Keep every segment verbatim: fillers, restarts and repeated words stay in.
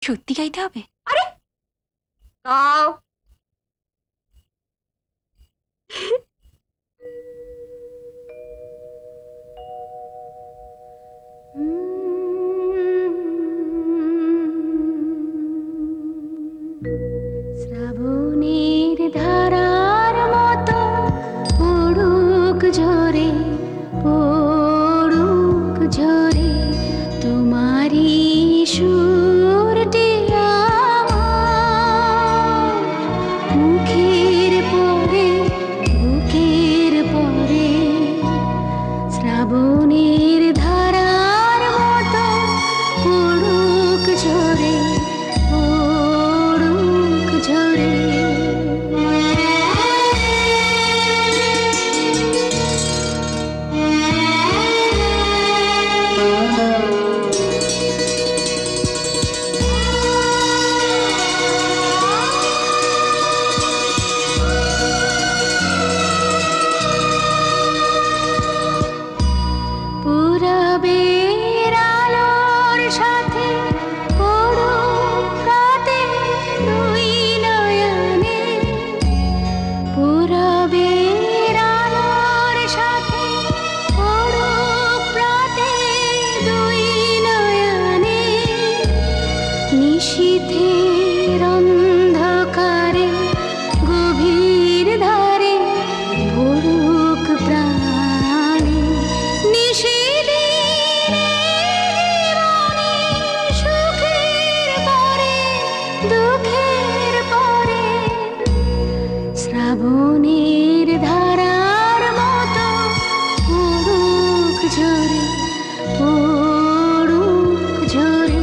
সত্যি গাইতে হবে? আরে গাও। শ্রাবণের ধারার মতো পড়ুক ঝরে, পড়ুক ঝরে তোমারি সুরটি আমার মুখের পরে, বুকের পরে। শ্রাবণের ধারার মতো পড়ুক ঝরে, পড়ুক ঝরে। পূরবের আলোর সাথে পড়ুক রাতে দুই নয়নে, পূরবের আলোর সাথে পড়ুক রাতে দুই নয়নে। নিশীথের অন্ধকারে গভীর ধারে পড়ুক প্রাণে। সুখের পরে, দুঃখের পরে। শ্রাবণের ধারার মতো পড়ুক ঝরে, পড়ুক ঝরে।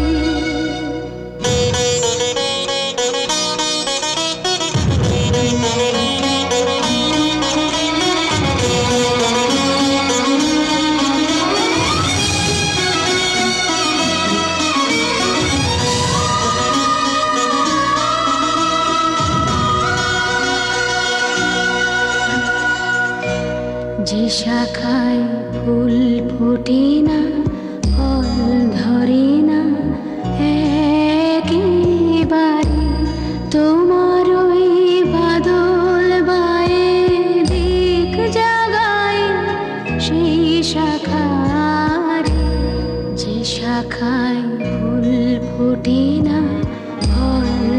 যে শাখায় ফুল ফোটে না, ফল ধরে না একেবারে, তোমার ওই বাদল বায়ে দিক জাগায় সেই শাখারে। যে শাখায় ফুল ফোটে না, ফল